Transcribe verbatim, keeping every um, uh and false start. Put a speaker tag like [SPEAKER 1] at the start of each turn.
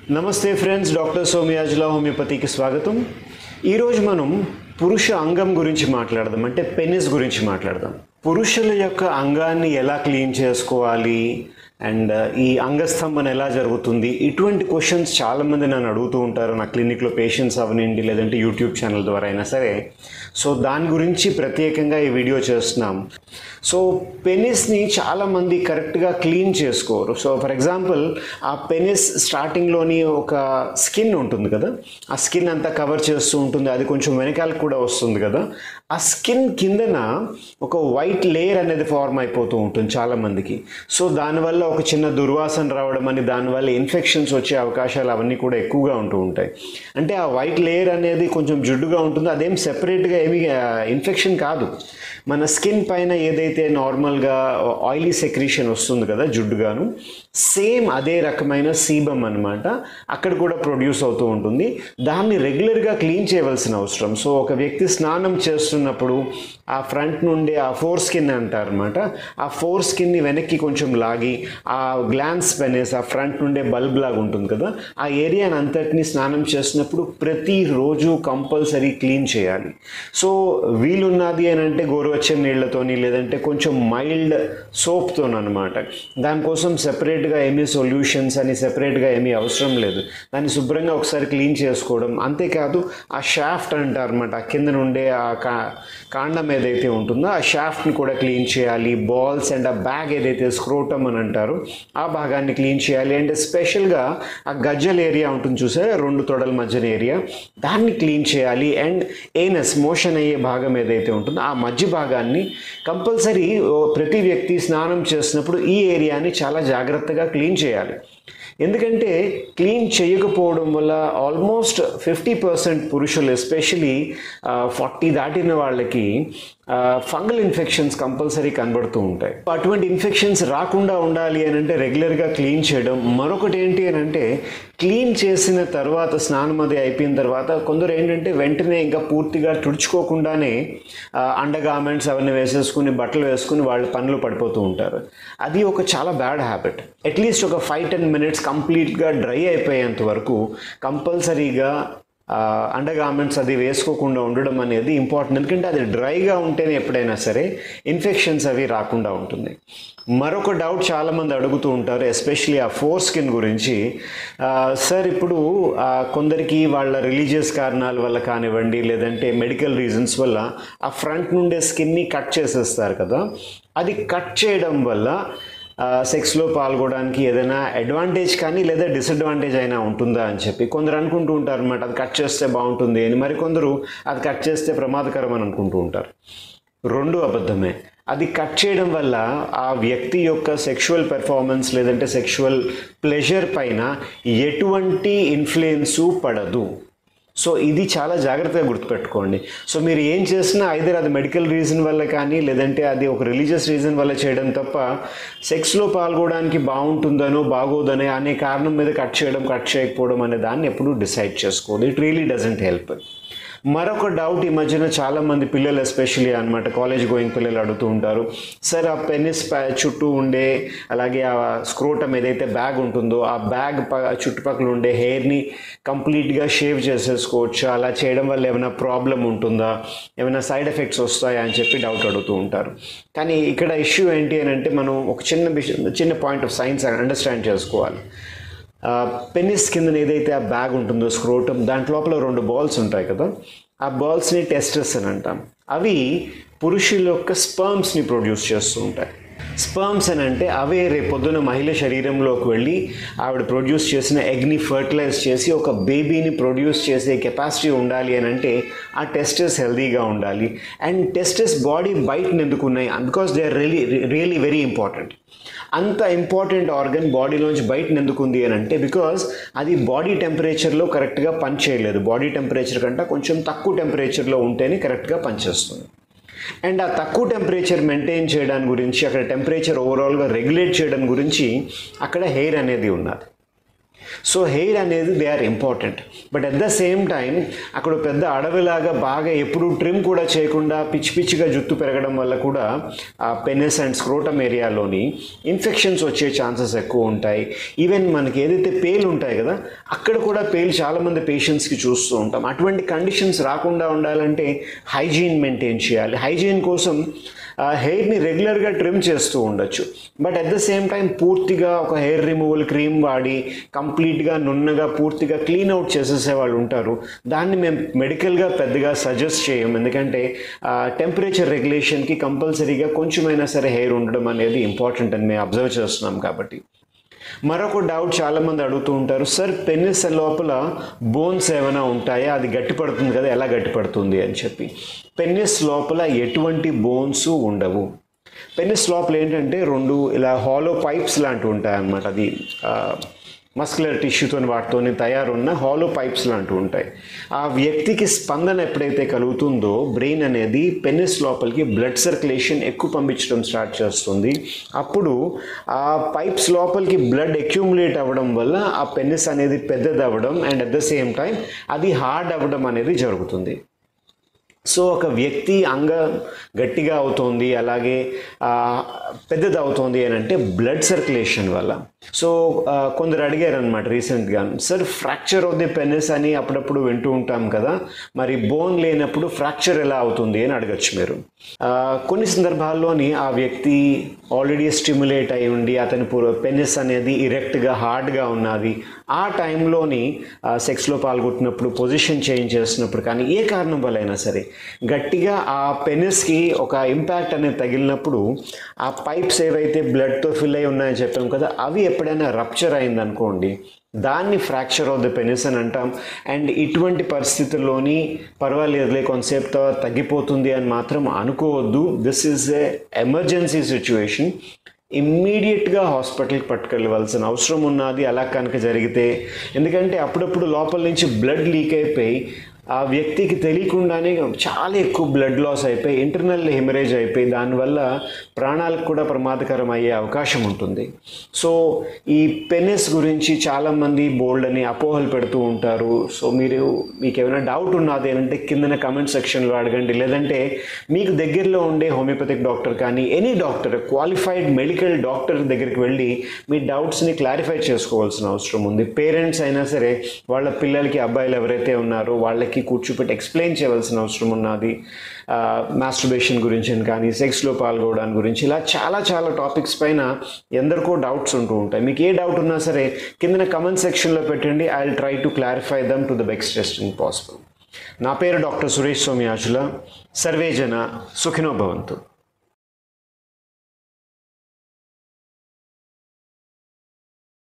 [SPEAKER 1] నమస్తే friends, doctor సోమయాజులా హోమియోపతికి స్వాగతం. ఈరోజు మనం పురుష అంగం గురించి మాట్లాడదాం, అంటే పెనిస్ గురించి మాట్లాడదాం. పురుషుల యొక్క అంగాన్ని ఎలా క్లీన్ చేసుకోవాలి అండ్ ఈ అంగస్తంభన ఎలా జరుగుతుంది, ఇటువంటి క్వశ్చన్స్ చాలామంది నన్ను అడుగుతూ ఉంటారు నా క్లినిక్లో, పేషెంట్స్ అవనండి లేదంటే యూట్యూబ్ ఛానల్ ద్వారా అయినా సరే. సో దాని గురించి ప్రత్యేకంగా ఈ వీడియో చేస్తున్నాం. సో పెనిస్ని చాలామంది కరెక్ట్గా క్లీన్ చేసుకోరు. సో ఫర్ ఎగ్జాంపుల్, ఆ పెనిస్ స్టార్టింగ్లోని ఒక స్కిన్ ఉంటుంది కదా, ఆ స్కిన్ అంతా కవర్ చేస్తూ ఉంటుంది, అది కొంచెం వెనకాలకు కూడా వస్తుంది కదా. ఆ స్కిన్ కిందన ఒక వైట్ లేయర్ అనేది ఫార్మ్ అయిపోతూ ఉంటుంది చాలామందికి. సో దానివల్ల ఒక చిన్న దుర్వాసన రావడం అని, దానివల్ల ఇన్ఫెక్షన్స్ వచ్చే అవకాశాలు అవన్నీ కూడా ఎక్కువగా ఉంటూ ఉంటాయి. అంటే ఆ వైట్ లేయర్ అనేది కొంచెం జిడ్డుగా ఉంటుంది, అదేం సెపరేట్గా ఏమీ ఇన్ఫెక్షన్ కాదు. మన స్కిన్ పైన ఏదైతే నార్మల్గా ఆయిలీ సెక్రీషన్ వస్తుంది కదా జిడ్డుగాను, సేమ్ అదే రకమైన సీబమ్ అనమాట అక్కడ కూడా ప్రొడ్యూస్ అవుతూ ఉంటుంది. దాన్ని రెగ్యులర్గా క్లీన్ చేయవలసిన అవసరం. సో ఒక వ్యక్తి స్నానం చేస్తున్నప్పుడు ఆ ఫ్రంట్ నుండి ఆ ఫోర్ స్కిన్ అంటారు అనమాట, ఆ ఫోర్ స్కిన్ని వెనక్కి కొంచెం లాగి ఆ గ్లాన్స్ పెనేస్ ఆ ఫ్రంట్ నుండే బల్బ్ లాగా ఉంటుంది కదా, ఆ ఏరియాని అంతటిని స్నానం చేసినప్పుడు ప్రతిరోజు కంపల్సరీ క్లీన్ చేయాలి. సో వీలున్నది అని అంటే గోరువెచ్చని నీళ్లతోని లేదంటే కొంచెం మైల్డ్ సోప్తో అనమాట. దానికోసం సెపరేట్గా ఏమీ సొల్యూషన్స్ అని సెపరేట్గా ఏమీ అవసరం లేదు. దాన్ని శుభ్రంగా ఒకసారి క్లీన్ చేసుకోవడం. అంతేకాదు ఆ షాఫ్ట్ అంటారు అనమాట, ఆ కింద నుండే ఆ కా కాండం ఏదైతే ఉంటుందో ఆ షాఫ్ట్ని కూడా క్లీన్ చేయాలి. బాల్స్ అండ్ ఆ బ్యాగ్ ఏదైతే స్క్రోటమ్ అని అంటారు ఆ భాగాన్ని క్లీన్ చేయాలి. అండ్ స్పెషల్గా ఆ గజ్జల ఏరియా ఉంటుంది చూసారా, రెండు తొడల మధ్యన ఏరియా, దాన్ని క్లీన్ చేయాలి. అండ్ ఏనస్ మోషన్ అయ్యే భాగం ఏదైతే ఉంటుందో ఆ మధ్య భాగాన్ని కంపల్సరీ ప్రతి వ్యక్తి స్నానం చేసినప్పుడు ఈ ఏరియాని చాలా జాగ్రత్తగా క్లీన్ చేయాలి. ఎందుకంటే క్లీన్ చేయకపోవడం వల్ల ఆల్మోస్ట్ ఫిఫ్టీ పర్సెంట్ పురుషులు, ఎస్పెషలీ ఫార్టీ దాటిన వాళ్ళకి ఫంగల్ ఇన్ఫెక్షన్స్ కంపల్సరీ కనబడుతూ ఉంటాయి. అటువంటి ఇన్ఫెక్షన్స్ రాకుండా ఉండాలి అని అంటే రెగ్యులర్గా క్లీన్ చేయడం. మరొకటి ఏంటి అని అంటే, క్లీన్ చేసిన తర్వాత స్నానం అది అయిపోయిన తర్వాత కొందరు ఏంటంటే వెంటనే ఇంకా పూర్తిగా తుడుచుకోకుండానే అండర్ గార్మెంట్స్ అవన్నీ వేసేసుకుని బట్టలు వేసుకుని వాళ్ళు పనులు పడిపోతూ ఉంటారు. అది ఒక చాలా బ్యాడ్ హ్యాబిట్. అట్లీస్ట్ ఒక ఫైవ్ టెన్ మినిట్స్ కంప్లీట్గా డ్రై అయిపోయేంత వరకు కంపల్సరీగా అండర్ గార్మెంట్స్ అది వేసుకోకుండా ఉండడం అనేది ఇంపార్టెంట్. ఎందుకంటే అది డ్రైగా ఉంటేనే ఎప్పుడైనా సరే ఇన్ఫెక్షన్స్ అవి రాకుండా ఉంటుంది. మరొక డౌట్ చాలామంది అడుగుతూ ఉంటారు, ఎస్పెషలీ ఆ ఫోర్ స్కిన్ గురించి. సార్ ఇప్పుడు కొందరికి వాళ్ళ రిలీజియస్ కారణాల వల్ల కానివ్వండి లేదంటే మెడికల్ రీజన్స్ వల్ల ఆ ఫ్రంట్ నుండే స్కిన్ని కట్ చేసేస్తారు కదా, అది కట్ చేయడం వల్ల సెక్స్లో పాల్గొనడానికి ఏదైనా అడ్వాంటేజ్ కానీ లేదా డిసడ్వాంటేజ్ అయినా ఉంటుందా అని చెప్పి కొందరు అనుకుంటూ ఉంటారు అనమాట. అది కట్ చేస్తే బాగుంటుంది అని, మరికొందరు అది కట్ చేస్తే ప్రమాదకరం అని అనుకుంటూ ఉంటారు. రెండు అబద్ధమే. అది కట్ చేయడం వల్ల ఆ వ్యక్తి యొక్క సెక్షువల్ పెర్ఫార్మెన్స్ లేదంటే సెక్షువల్ ప్లెజర్ పైన ఎటువంటి ఇన్ఫ్లుయెన్సు పడదు. సో ఇది చాలా జాగ్రత్తగా గుర్తుపెట్టుకోండి. సో మీరు ఏం చేసినా ఐదర్ అది మెడికల్ రీజన్ వల్ల కానీ లేదంటే అది ఒక రిలీజియస్ రీజన్ వల్ల చేయడం తప్ప సెక్స్లో పాల్గొనడానికి బాగుంటుందనో బాగోదనే అనే కారణం మీద కట్ చేయడం కట్ చేయకపోవడం అనే దాన్ని ఎప్పుడూ డిసైడ్ చేసుకోదు. It really doesn't help. మరొక డౌట్ ఈ మధ్యన చాలామంది పిల్లలు, ఎస్పెషలీ అనమాట కాలేజ్ గోయింగ్ పిల్లలు అడుగుతూ ఉంటారు, సార్ ఆ పెనిస్ చుట్టూ ఉండే అలాగే ఆ స్క్రోటమ్ ఏదైతే బ్యాగ్ ఉంటుందో ఆ బ్యాగ్ చుట్టుపక్కల ఉండే హెయిర్ని కంప్లీట్గా షేవ్ చేసేసుకోవచ్చా, అలా చేయడం వల్ల ఏమైనా ప్రాబ్లం ఉంటుందా, ఏమైనా సైడ్ ఎఫెక్ట్స్ వస్తాయా అని చెప్పి డౌట్ అడుగుతూ ఉంటారు. కానీ ఇక్కడ ఇష్యూ ఏంటి అని అంటే, మనం ఒక చిన్న విషయం చిన్న పాయింట్ ఆఫ్ సైన్స్ అండర్స్టాండ్ చేసుకోవాలి. పెనిస్ కింద ఏదైతే ఆ బ్యాగ్ ఉంటుందో స్క్రోటమ్, దాంట్ లోపల రెండు బాల్స్ ఉంటాయి కదా, ఆ బాల్స్ని టెస్టస్ అని అంటాం. అవి పురుషుల యొక్క స్పర్మ్స్ని ప్రొడ్యూస్ చేస్తూ ఉంటాయి. స్పర్మ్స్ అని అంటే అవే రేపొద్దున మహిళ శరీరంలోకి వెళ్ళి ఆవిడ ప్రొడ్యూస్ చేసిన ఎగ్ని ఫర్టిలైజ్ చేసి ఒక బేబీని ప్రొడ్యూస్ చేసే కెపాసిటీ ఉండాలి అని అంటే ఆ టెస్టస్ హెల్దీగా ఉండాలి. అండ్ టెస్టస్ బాడీ బయటను ఎందుకున్నాయి, because they are really really very important. అంత ఇంపార్టెంట్ ఆర్గన్ బాడీలోంచి బయటను ఎందుకుంది అని అంటే, బికాజ్ అది బాడీ టెంపరేచర్లో కరెక్ట్గా పనిచేయలేదు. బాడీ టెంపరేచర్ కంటే కొంచెం తక్కువ టెంపరేచర్లో ఉంటేనే కరెక్ట్గా పనిచేస్తుంది. అండ్ ఆ తక్కువ టెంపరేచర్ మెయింటైన్ చేయడానికి గురించి, అక్కడ టెంపరేచర్ ఓవరాల్గా రెగ్యులేట్ చేయడం గురించి అక్కడ హెయిర్ అనేది ఉన్నది. సో హెయిర్ అనేది they are important. But at the same time అక్కడ పెద్ద అడవిలాగా బాగా ఎప్పుడు ట్రిమ్ కూడా చేయకుండా పిచ్చి పిచ్చిగా జుట్టు పెరగడం వల్ల కూడా ఆ పెనిస్ అండ్ స్క్రోటమ్ ఏరియాలోని ఇన్ఫెక్షన్స్ వచ్చే ఛాన్సెస్ ఎక్కువ ఉంటాయి. ఈవెన్ మనకి ఏదైతే పేలు ఉంటాయి కదా, అక్కడ కూడా పేలు చాలామంది పేషెంట్స్కి చూస్తూ ఉంటాం. అటువంటి కండిషన్స్ రాకుండా ఉండాలంటే హైజీన్ మెయింటైన్ చేయాలి. హైజీన్ కోసం హెయిర్ని రెగ్యులర్గా ట్రిమ్ చేస్తూ ఉండొచ్చు. But at the same time పూర్తిగా ఒక హెయిర్ రిమూవల్ క్రీమ్ వాడి కంప్లీట్గా నున్నగా పూర్తిగా క్లీన్ అవుట్ చేసేసే వాళ్ళు ఉంటారు. దాన్ని మేము మెడికల్గా పెద్దగా సజెస్ట్ చేయం. ఎందుకంటే టెంపరేచర్ రెగ్యులేషన్కి కంపల్సరీగా కొంచెమైనా సరే హెయిర్ ఉండడం అనేది ఇంపార్టెంట్ అని మేము అబ్జర్వ్ చేస్తున్నాం. కాబట్టి మరొక డౌట్ చాలామంది అడుగుతూ ఉంటారు, సార్ పెనిస్ లోపల బోన్స్ ఏమైనా ఉంటాయా, అది గట్టిపడుతుంది కదా, ఎలా గట్టిపడుతుంది అని చెప్పి. పెనిస్ లోపల ఎటువంటి బోన్స్ ఉండవు. పెనిస్ లోపల ఏంటంటే రెండు ఇలా హాలో పైప్స్ లాంటివి ఉంటాయి అన్నమాట. అది మస్కులర్ టిష్యూతో వాటితోని తయారున్న హాలో పైప్స్ లాంటివి ఉంటాయి. ఆ వ్యక్తికి స్పందన ఎప్పుడైతే కలుగుతుందో బ్రెయిన్ అనేది పెనిస్ లోపలికి బ్లడ్ సర్క్యులేషన్ ఎక్కువ పంపించడం స్టార్ట్ చేస్తుంది. అప్పుడు ఆ పైప్స్ లోపలికి బ్లడ్ అక్యూములేట్ అవ్వడం వల్ల ఆ పెనిస్ అనేది పెద్దది అవ్వడం and at the same time అది హార్డ్ అవ్వడం అనేది జరుగుతుంది. సో ఒక వ్యక్తి అంగం గట్టిగా అవుతోంది, అలాగే పెద్దది అవుతోంది అని అంటే బ్లడ్ సర్క్యులేషన్ వల్ల. సో కొందరు అడిగారు అనమాట రీసెంట్గా, sir fracture of the penis అని అప్పుడప్పుడు వింటూ ఉంటాం కదా, మరి బోన్ లేనప్పుడు ఫ్రాక్చర్ ఎలా అవుతుంది అని అడగచ్చు మీరు. కొన్ని సందర్భాల్లోని ఆ వ్యక్తి ఆల్రెడీ స్టిమ్యులేట్ అయి ఉండి అతని పెనిస్ అనేది ఇరెక్ట్గా హార్డ్గా ఉన్నది, ఆ టైంలోని సెక్స్లో పాల్గొంటున్నప్పుడు పొజిషన్ చేంజ్ చేస్తున్నప్పుడు కానీ ఏ కారణం వల్ల అయినా సరే గట్టిగా ఆ పెనిస్కి ఒక ఇంపాక్ట్ అనేది తగిలినప్పుడు ఆ పైప్స్ ఏవైతే బ్లడ్తో ఫిల్ అయి ఉన్నాయని చెప్పాం కదా, అవి ఎప్పుడైనా రప్చర్ అయిందనుకోండి, దాన్ని ఫ్రాక్చర్ ఆఫ్ ద పెనిస్ అని అంటాం. అండ్ ఇటువంటి పరిస్థితుల్లోని పర్వాలేదులే కొంతసేపు తర్వాత తగ్గిపోతుంది అని మాత్రం అనుకోవద్దు. This is a emergency situation. ఇమ్మీడియట్గా హాస్పిటల్కి పట్టుకెళ్ళవలసిన అవసరం ఉన్నది అలా కనుక జరిగితే. ఎందుకంటే అప్పుడప్పుడు లోపల నుంచి బ్లడ్ లీక్ అయిపోయి ఆ వ్యక్తికి తెలియకుండానే చాలా ఎక్కువ బ్లడ్ లాస్ అయిపోయి ఇంటర్నల్ హెమరేజ్ అయిపోయి దానివల్ల ప్రాణాలకు కూడా ప్రమాదకరం అయ్యే అవకాశం ఉంటుంది. సో ఈ పెనిస్ గురించి చాలామంది బోల్డ్ అని అపోహలు పెడుతూ ఉంటారు. సో మీరు మీకు ఏమైనా డౌట్ ఉన్నది అంటే కిందన కమెంట్ సెక్షన్లో అడగండి, లేదంటే మీకు దగ్గరలో ఉండే హోమియోపతిక్ డాక్టర్ కానీ any doctor, qualified medical doctor దగ్గరికి వెళ్ళి మీ డౌట్స్ని క్లారిఫై చేసుకోవాల్సిన అవసరం ఉంది. పేరెంట్స్ అయినా సరే వాళ్ళ పిల్లలకి అబ్బాయిలు ఎవరైతే ఉన్నారో వాళ్ళకి కూర్చోపెట్టి ఎక్స్ప్లెయిన్ చేయవలసిన అవసరం ఉన్నది. మాస్టర్బేషన్ గురించి కానీ సెక్స్లో పాల్గొనడానికి గురించి ఇలా చాలా చాలా టాపిక్స్ పైన ఎందరికో డౌట్స్ ఉంటూ ఉంటాయి. మీకు ఏ డౌట్ ఉన్నా సరే కింద కమెంట్ సెక్షన్లో పెట్టండి. I will try to clarify them to the best extent possible. నా పేరు డాక్టర్ సురేష్ సోమయాజుల. సర్వే జన సుఖినో భవంతు.